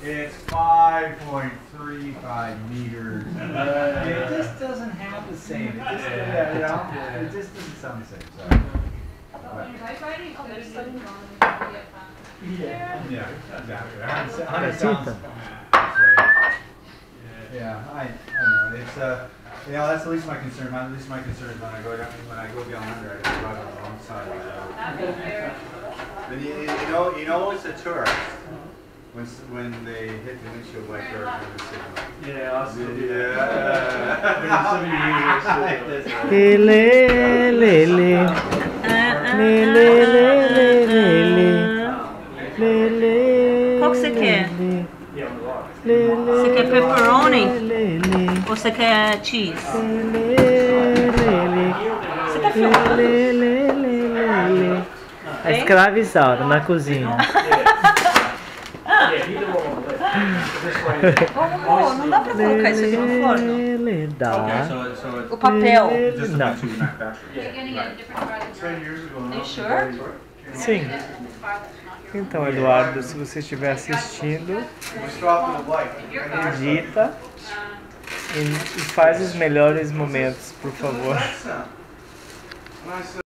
It's 5.35 meters. It just doesn't have the same. It just, it just doesn't sound the same. So. Yeah, exactly. Yeah, I know. It's that's at least my concern. At least my concern is when I go down under, I go out on the wrong side of the road. And you know, it's a tourist. When they hit the windshield wiper in the signal. Yeah, I still do that. Qual que você quer? Você quer pepperoni? Ou você quer cheese? Você tá filmando? A escravizada na cozinha. Oh, não dá pra colocar isso aqui no forno? Dá. O papel. Não. You sure? Sim. Então, Eduardo, se você estiver assistindo, edita e faz os melhores momentos, por favor.